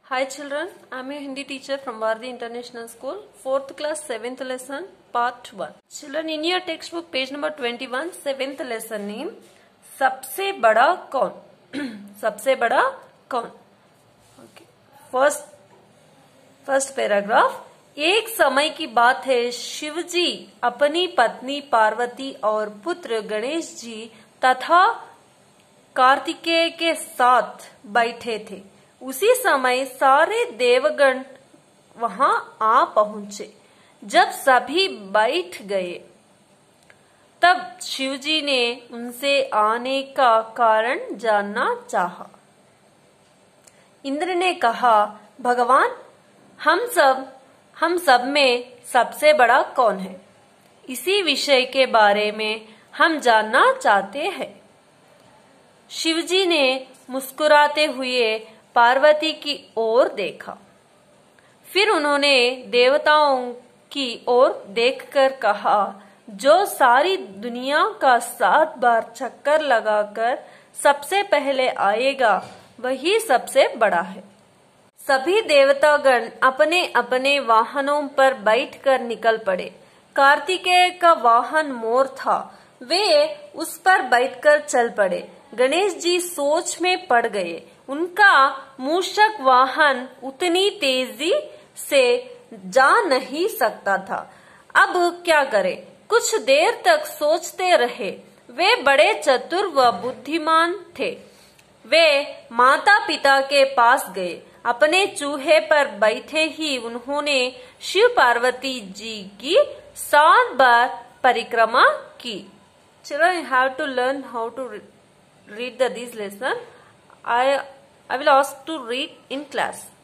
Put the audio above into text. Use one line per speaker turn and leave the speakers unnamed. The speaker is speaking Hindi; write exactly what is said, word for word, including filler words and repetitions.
Hi children, I am a Hindi teacher from Bharati International School, fourth class, seventh lesson, part one. Children, in your textbook, page number twenty-one, seventh lesson name, सबसे बड़ा कौन? सबसे बड़ा कौन? Okay. First, first paragraph. एक समय की बात है, शिवजी अपनी पत्नी पार्वती और पुत्र गणेश जी तथा कार्तिकेय के साथ बैठे थे। उसी समय सारे देवगण वहां आ पहुंचे। जब सभी बैठ गए तब शिवजी ने उनसे आने का कारण जानना चाहा। इंद्र ने कहा, भगवान, हम सब हम सब में सबसे बड़ा कौन है? इसी विषय के बारे में हम जानना चाहते हैं। शिवजी ने मुस्कुराते हुए पार्वती की ओर देखा। फिर उन्होंने देवताओं की ओर देखकर कहा, जो सारी दुनिया का सात बार चक्कर लगाकर सबसे पहले आएगा वही सबसे बड़ा है। सभी देवतागण अपने अपने वाहनों पर बैठकर निकल पड़े। कार्तिकेय का वाहन मोर था, वे उस पर बैठकर चल पड़े। गणेश जी सोच में पड़ गए। उनका मूषक वाहन उतनी तेजी से जा नहीं सकता था। अब क्या करें? कुछ देर तक सोचते रहे। वे बड़े चतुर व बुद्धिमान थे। वे माता पिता के पास गए। अपने चूहे पर बैठे ही उन्होंने शिव पार्वती जी की सात बार परिक्रमा की। Children, you have to learn how to read the this lesson. I I will ask to read in class.